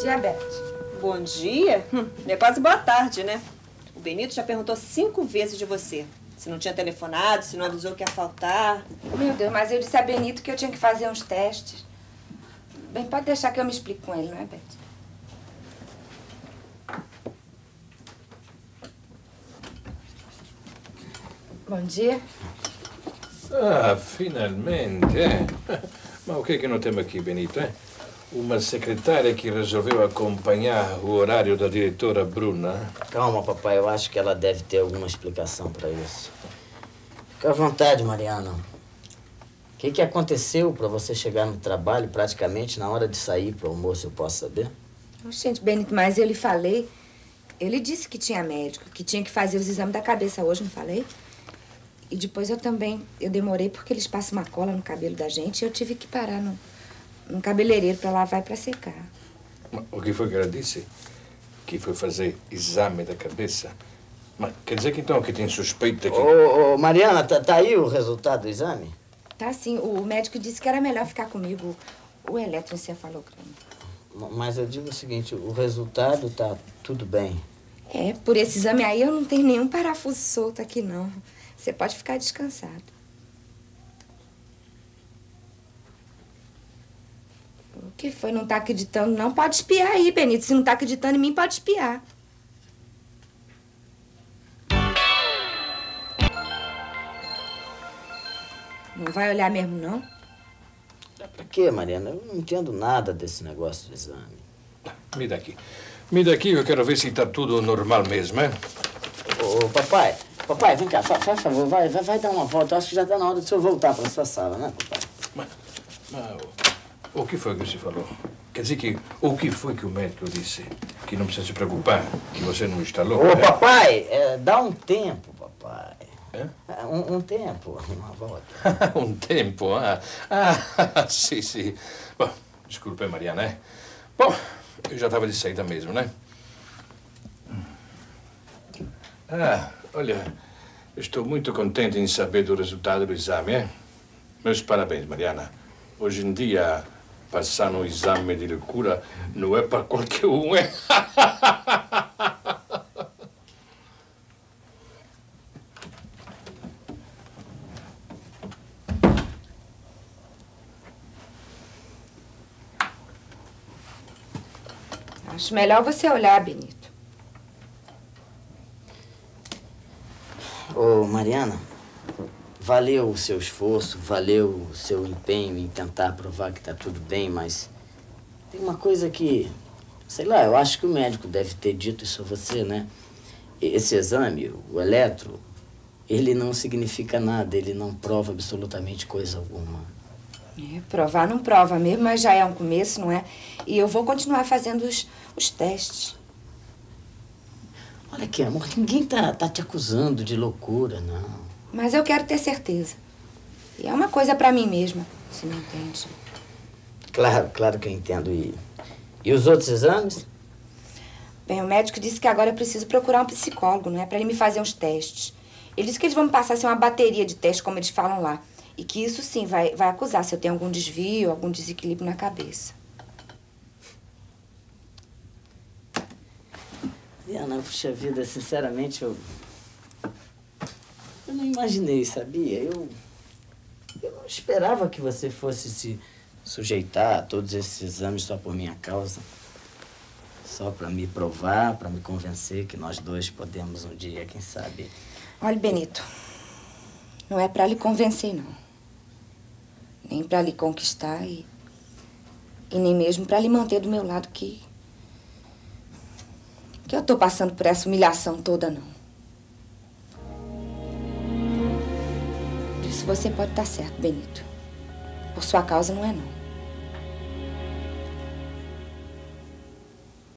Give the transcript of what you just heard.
dia, Beth. Bom dia? É quase boa tarde, né? O Benito já perguntou 5 vezes de você. Se não tinha telefonado, se não avisou que ia faltar. Meu Deus, mas eu disse a Benito que eu tinha que fazer uns testes. Bem, pode deixar que eu me explique com ele, não é, Beth? Bom dia. Ah, finalmente, Mas o que é que nós temos aqui, Benito, Uma secretária que resolveu acompanhar o horário da diretora Bruna. Calma, papai. Eu acho que ela deve ter alguma explicação para isso. Fica à vontade, Mariana. O que aconteceu para você chegar no trabalho praticamente na hora de sair para o almoço, eu posso saber? Gente, Benito, mas eu lhe falei. Ele disse que tinha médico, que tinha que fazer os exames da cabeça hoje, não falei? E depois eu demorei porque eles passam uma cola no cabelo da gente e eu tive que parar no cabeleireiro para lavar e para secar. O que foi que ela disse? Que foi fazer exame da cabeça? Mas quer dizer que então que tem suspeita que... Ô, Mariana, tá aí o resultado do exame? Tá sim, o médico disse que era melhor ficar comigo, o eletroencefalograma. Mas eu digo o seguinte, o resultado tá tudo bem. É, por esse exame aí eu não tenho nenhum parafuso solto aqui, não. Você pode ficar descansado. O que foi? Não tá acreditando, não? Pode espiar aí, Benito. Se não tá acreditando em mim, pode espiar. Não vai olhar mesmo, não? Pra quê, Mariana? Eu não entendo nada desse negócio do exame. Me dá aqui. Me dá aqui, eu quero ver se tá tudo normal mesmo, Ô, papai. Papai, vem cá, faz favor, vai dar uma volta. Eu acho que já tá na hora do senhor voltar pra sua sala, né, papai? Mas o que foi que você falou? Quer dizer que o que foi que o médico disse? Que não precisa se preocupar, que você não está louco? Ô, papai, dá um tempo, papai. É? Um tempo, uma volta. Um tempo, sim, sim. Bom, desculpe, Mariana, Bom, eu já estava de saída mesmo, né? Olha, estou muito contente em saber do resultado do exame, Meus parabéns, Mariana. Hoje em dia, passar no exame de loucura não é para qualquer um, Acho melhor você olhar, Benito. Ô, Mariana, valeu o seu esforço, valeu o seu empenho em tentar provar que tá tudo bem, mas tem uma coisa que, sei lá, eu acho que o médico deve ter dito isso a você, né? Esse exame, o eletro, ele não significa nada, ele não prova absolutamente coisa alguma. Provar não prova mesmo, mas já é um começo, não é? E eu vou continuar fazendo os testes. Olha aqui, amor, ninguém tá te acusando de loucura, não. Mas eu quero ter certeza. E é uma coisa pra mim mesma, se não entende. Claro que eu entendo. E os outros exames? Bem, o médico disse que agora eu preciso procurar um psicólogo, não é? Pra ele me fazer uns testes. Ele disse que eles vão me passar assim, uma bateria de testes, como eles falam lá. E que isso sim vai acusar se eu tenho algum desvio, algum desequilíbrio na cabeça. Diana, puxa vida, sinceramente, eu não imaginei, sabia? Eu não esperava que você fosse se sujeitar a todos esses exames só por minha causa. Só para me provar, para me convencer que nós dois podemos um dia, quem sabe... Olha, Benito, não é para lhe convencer, não. Nem para lhe conquistar e nem mesmo para lhe manter do meu lado que eu tô passando por essa humilhação toda, não. Disso você pode estar certo, Benito. Por sua causa não é, não.